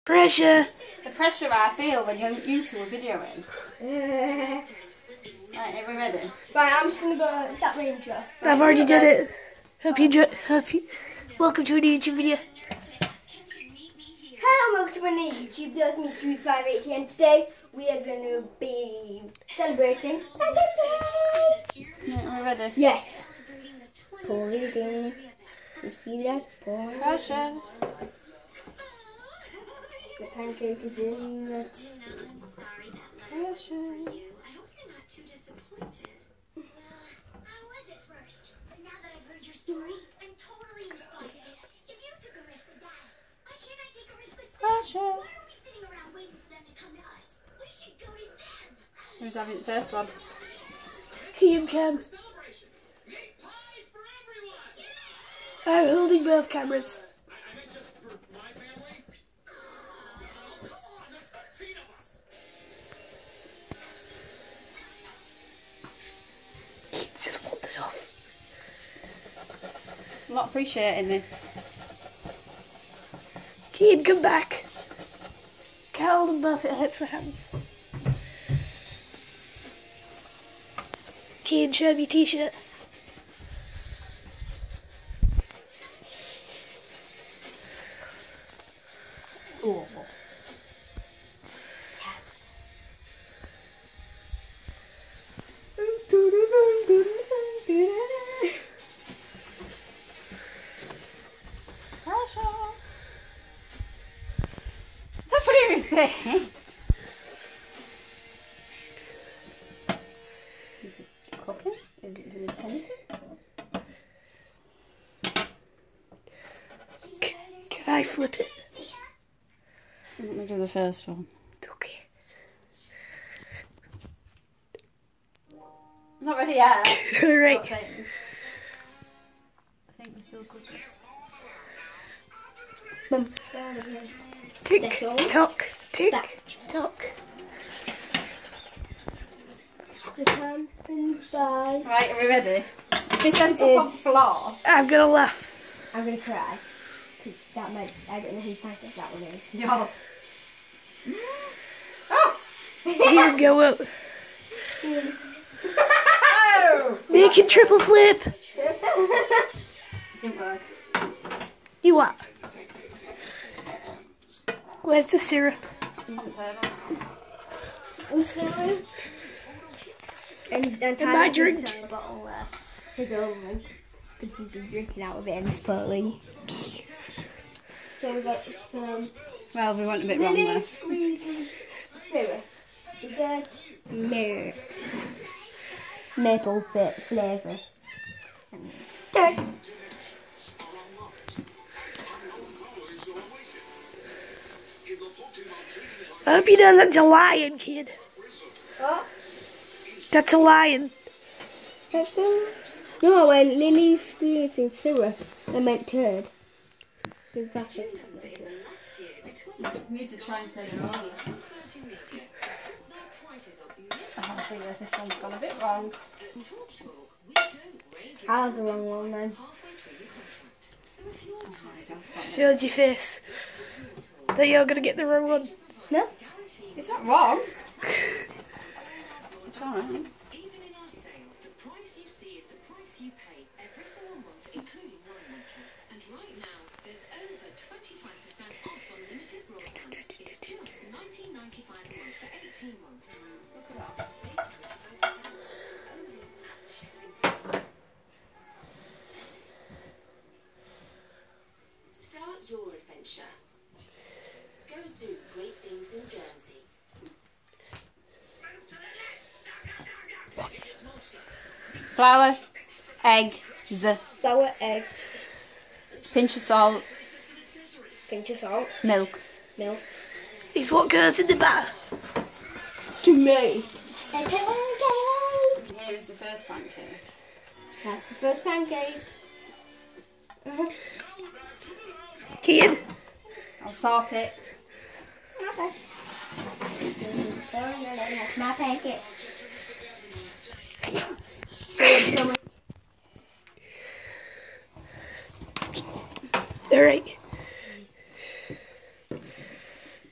Pressure. The pressure I feel when you two are videoing. Right, are we ready? Right, I'm just gonna go start my intro. Right, I've already done it. Hope you. Welcome to a new YouTube video. Hello, welcome to my new YouTube. That's me, Q580, and today we are going to be celebrating. Right, are we ready? Yes. Pouring again. You see that? Pouring. Pressure. The pancake is in that. Pressure. Pressure. Who's having the first one? Cam. I'm holding both cameras. Just wandered off. I'm not appreciating this. Cam, come back. Can't hold them both, it hurts my hands. Cam, show me your t-shirt. Oh. Pressure. Stop putting your face. Is it cooking? Is it doing anything? Can I flip it? Let me do the first one. Okay. Not ready yet. Alright. I think we're still cooking. Tick tock, tick Back. tock. The time spins by. Right, are we ready? If it's ends up on the floor. I'm gonna laugh. I'm gonna cry. 'Cause that meant I don't know whose pancake that one is. Yours. Oh! You go up. Oh! Make it triple flip. Didn't work. You what? Where's the syrup? On the table. And my Tyler drink. took a bottle there. His own one. Because he's been drinking out of it and spoiling. So we got some Well, we went a bit wrong there. Lily's squeezing syrup. We got maple flavour. Dirt. I hope you know that's a lion, kid. What? That's a lion. No, when Lily's squeezing syrup, I meant turd. Exactly. We need to try and turn it on. I think this one's gone a bit wrong. I have the wrong one then. Shows your face that you're gonna get the wrong one. No? It's not wrong. It's alright. Start your adventure. Go do great things in Guernsey. Flour, eggs, Flour, eggs, pinch of salt, pinch of salt, milk. milk. It's what goes in the batter. To me. Here is the first pancake. That's the first pancake. Kid. I'll sort it. Okay. That's my pancake. Alright.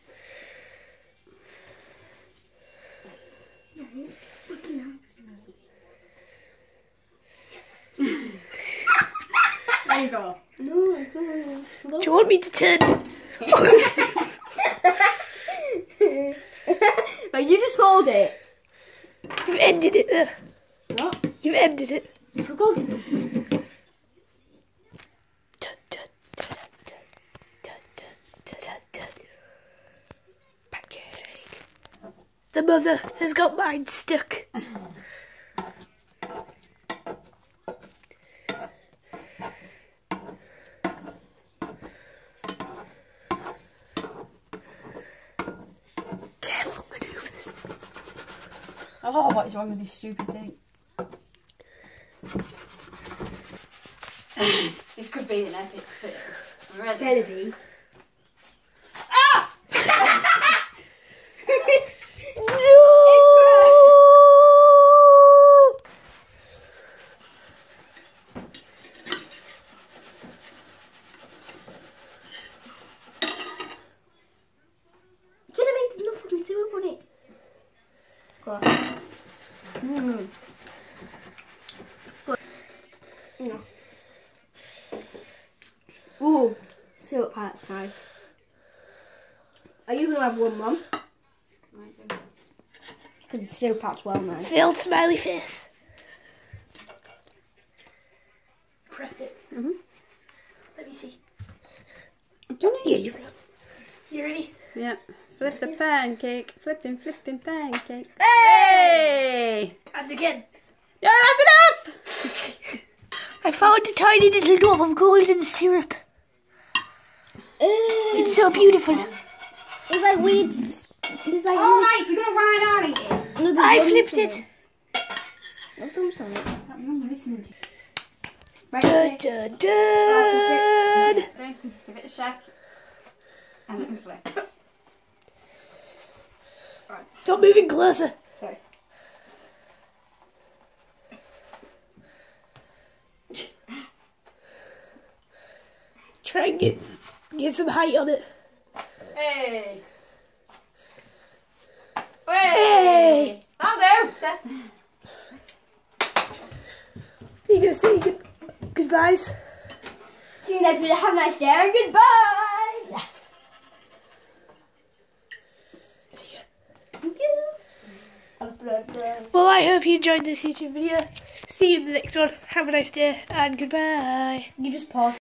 triangle. No, it's not. Do you want me to turn? But you just hold it. You've ended it there. What? You've ended it. You forgot. Dun, dun, dun, dun, dun, dun, dun, dun. Pancake. The mother has got mine stuck. Careful manoeuvres. Oh, what is wrong with this stupid thing? This could be an epic fit. I'm ready. Kennedy. Could have made enough fucking syrup on it. Go on. No. Ooh, syrup part's nice. Are you gonna have one, Mum? Because the syrup part's well nice. Failed smiley face. Press it. Mhm. Let me see. I've done it. Yeah, you You ready? Yeah. Flip the pancake. Flipping pancake. Hey! And again. Yeah, that's enough! I found a tiny little drop of golden syrup. It's so beautiful. It's like weeds. It's like Alright, you're gonna ride on it. no, I flipped it. That's some sort. I don't remember listening to you. Right, Dun, dun, dun. Okay, give it a shake. And let me flip. Stop moving closer. Sorry. Try and get some height on it. Hey! Hey! That'll do! You're gonna say goodbyes. See you next video. Have a nice day and goodbye. Thank you. Well, I hope you enjoyed this YouTube video. See you in the next one. Have a nice day and goodbye. You just pause.